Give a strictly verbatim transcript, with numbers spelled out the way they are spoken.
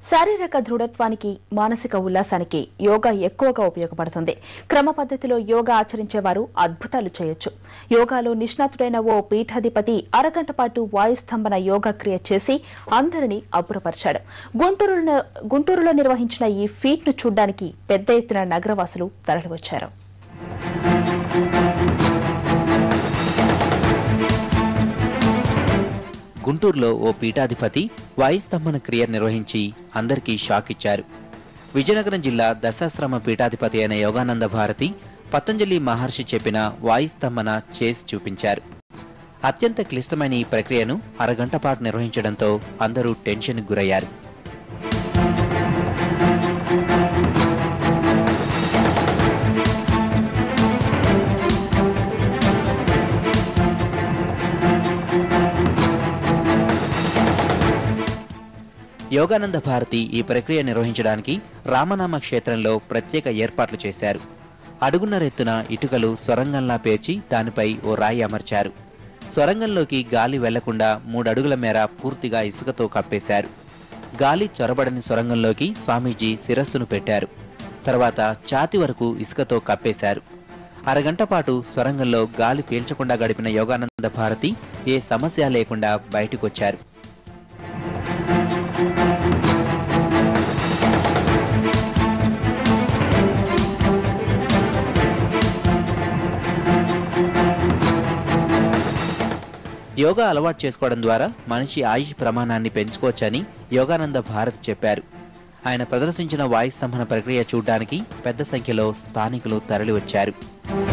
శారీరక దృఢత్వానికి మానసిక ఉల్లాసానికి యోగా ఎక్కువగా ఉపయోగపడుతుంది. క్రమ పద్ధతిలో యోగా ఆచరించేవారు అద్భుతాలు చేయొచ్చు. యోగాలో నిష్ణాతుడైన ఓ పీఠాధిపతి అరగంట పాటు వాయుస్తంభన యోగా క్రియ చేసి అందరినీ అబ్బురపరిచాడు. గుంటూరులో గుంటూరులో నిర్వహించిన ఈ ఫీట్ ను చూడ్డానికి పెద్ద ఎత్తున నగరవాసులు తరలివచ్చారు. గుంటూరులో ఓ పీఠాధిపతి వాయుస్తంభన క్రియ నిర్వహించి అందరికీ షాక్ ఇచ్చారు. విజయనగరం జిల్లా దశాశ్రమ పీఠాధిపతి అయిన యోగానంద భారతి పతంజలి మహర్షి చెప్పిన వాయుస్తంభన చేసి చూపించారు. అత్యంత క్లిష్టమైన ఈ ప్రక్రియను అరగంట పాటు నిర్వహించడంతో అందరూ టెన్షన్కు గురయ్యారు. యోగానంద భారతి ఈ ప్రక్రియ నిర్వహించడానికి రామనామ క్షేత్రంలో ప్రత్యేక ఏర్పాట్లు చేశారు. అడుగున్నరెత్తున ఇటుకలు సొరంగంలా పేర్చి దానిపై ఓ రాయి అమర్చారు. సొరంగంలోకి గాలి వెళ్లకుండా మూడడుగుల మేర పూర్తిగా ఇసుకతో కప్పేశారు. గాలి చొరబడని సొరంగంలోకి స్వామీజీ శిరస్సును పెట్టారు. తర్వాత ఛాతి వరకు ఇసుకతో కప్పేశారు. అరగంట పాటు సొరంగంలో గాలి పీల్చకుండా గడిపిన యోగానంద భారతి ఏ సమస్య లేకుండా బయటకొచ్చారు. యోగా అలవాటు చేసుకోవడం ద్వారా మనిషి ఆయుష్ ప్రమాణాన్ని పెంచుకోవచ్చని యోగానంద భారతి చెప్పారు. ఆయన ప్రదర్శించిన వాయుస్తంభన ప్రక్రియ చూడ్డానికి పెద్ద సంఖ్యలో స్థానికులు తరలివచ్చారు.